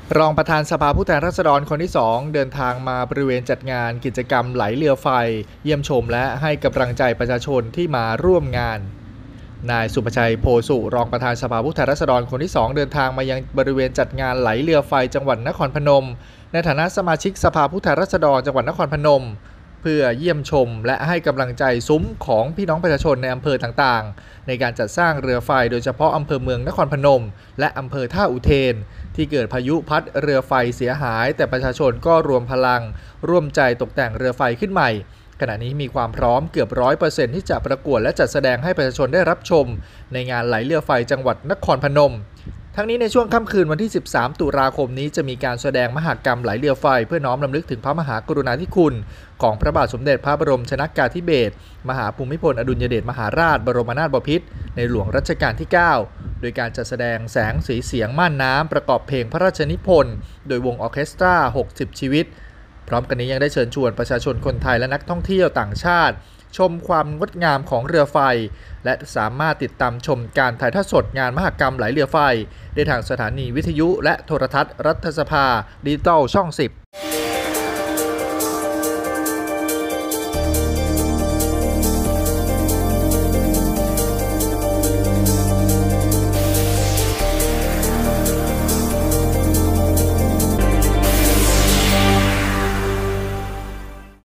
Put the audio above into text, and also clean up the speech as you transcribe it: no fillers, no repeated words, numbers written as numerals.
รองประธานสภาผู้แทนราษฎรคนที่2เดินทางมาบริเวณจัดงานกิจกรรมไหลเรือไฟเยี่ยมชมและให้กำลังใจประชาชนที่มาร่วมงานนายสุภชัยโพสุรองประธานสภาผู้แทนราษฎรคนที่2เดินทางมายังบริเวณจัดงานไหลเรือไฟจังหวัดนครพนมในฐานะสมาชิกสภาผู้แทนราษฎรจังหวัดนครพนมเพื่อเยี่ยมชมและให้กำลังใจซุ้มของพี่น้องประชาชนในอำเภอต่างๆในการจัดสร้างเรือไฟโดยเฉพาะอำเภอเมืองนครพนมและอำเภอท่าอุเทนที่เกิดพายุพัดเรือไฟเสียหายแต่ประชาชนก็รวมพลังร่วมใจตกแต่งเรือไฟขึ้นใหม่ขณะนี้มีความพร้อมเกือบ 100% ที่จะประกวดและจัดแสดงให้ประชาชนได้รับชมในงานไหลเรือไฟจังหวัดนครพนมทั้งนี้ในช่วงค่ำคืนวันที่ 13 ตุลาคมนี้จะมีการแสดงมหกรรมไหลเรือไฟเพื่อน้อมรำลึกถึงพระมหากรุณาธิคุณของพระบาทสมเด็จพระบรมชนกาธิเบศรมหาภูมิพลอดุลยเดชมหาราชบรมนาถบพิตรในหลวงรัชกาลที่ 9 โดยการจัดแสดงแสงสีเสียงม่านน้ำประกอบเพลงพระราชนิพนธ์โดยวงออร์เคสตรา 60 ชีวิตพร้อมกันนี้ยังได้เชิญชวนประชาชนคนไทยและนักท่องเที่ยวต่างชาติชมความงดงามของเรือไฟและสามารถติดตามชมการถ่ายทอดสดงานมหกรรมไหลเรือไฟได้ทางสถานีวิทยุและโทรทัศน์รัฐสภาดิจิตอลช่อง 10